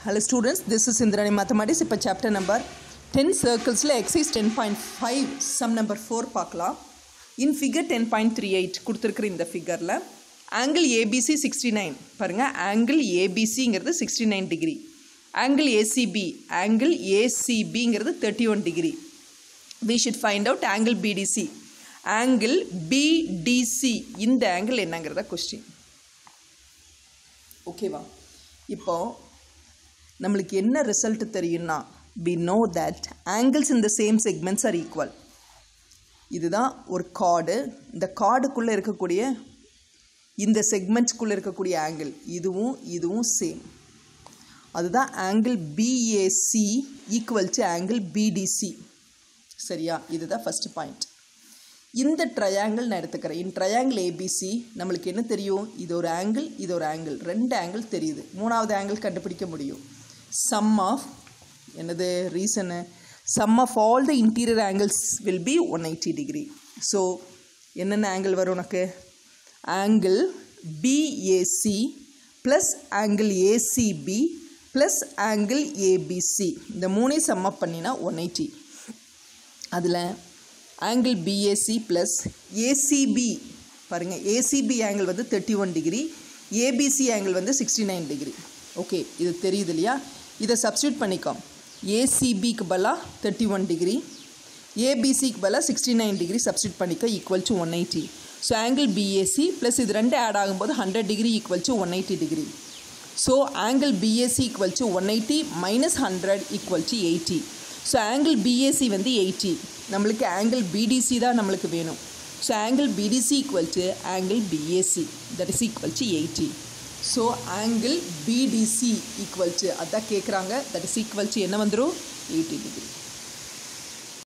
Hello students, this is Indrani Mathematics. இப்போ chapter number 10 circlesல exercise 10.5 sum number 4 பார்க்கலாம். In figure 10.38 கொடுத்திருக்கிற இந்த figureல angle ABC 69 பாருங்க angle ABCங்கிறது 69 degree, angle ACBங்கிறது 31 degree. We should find out angle BDC. Angle BDC இந்த angle என்னங்கிறத question. ஓகேவா? இப்போ நம்மளுக்கு என்ன ரிசல்ட் தெரியும்னா we know that angles in the same segments are equal. இதுதான் ஒரு கார்டு, இந்த கார்டுக்குள்ளே இருக்கக்கூடிய இந்த செக்மெண்ட்ஸ்குள்ளே இருக்கக்கூடிய ஆங்கிள் இதுவும் சேம். அதுதான் angle BAC equal to angle BDC. சரியா? இதுதான் ஃபஸ்ட் பாயிண்ட். இந்த ட்ரையாங்கிள் நான் எடுத்துக்கிறேன். இந்த ட்ரையாங்கிள் ABC நம்மளுக்கு என்ன தெரியும்? இது ஒரு ஆங்கிள், ரெண்டு ஆங்கிள் தெரியுது. மூணாவது ஆங்கிள் கண்டுபிடிக்க முடியும். sum of என்னது reason sum of all the interior angles will be 180 degree. So என்னென்ன ஆங்கிள் வரும் உனக்கு? Angle BAC plus angle ACB plus angle ABC, இந்த மூணையும் சம் அப் பண்ணினா 180. அதில் ஆங்கிள் BAC ப்ளஸ் ACB பாருங்கள், ACB ஆங்கிள் வந்து 31 டிகிரி, ABC ஆங்கிள் வந்து 69 டிகிரி. ஓகே, இது தெரியுது இல்லையா? இதை சப்ஸ்டியூட் பண்ணிக்கோம். ACBக்கு பதிலாக 31 டிகிரி, ABCக்கு பதிலாக 69 டிகிரி சப்ஸ்டியூட் பண்ணிக்க equal to 180. So angle BAC plus இது ரெண்டு ஆட் ஆகும்போது 100 degree equal to 180 degree. So angle BAC equal to 180 minus 100 equal to 80. So angle BAC வந்து 80, நம்மளுக்கு ஆங்கிள் BDC தான் நம்மளுக்கு வேணும். So angle BDC equal to angle BAC that is equal to 80. So angle BDC equal to அதான் கேட்குறாங்க, that is equal to என்ன வந்துடும்? 80 degree.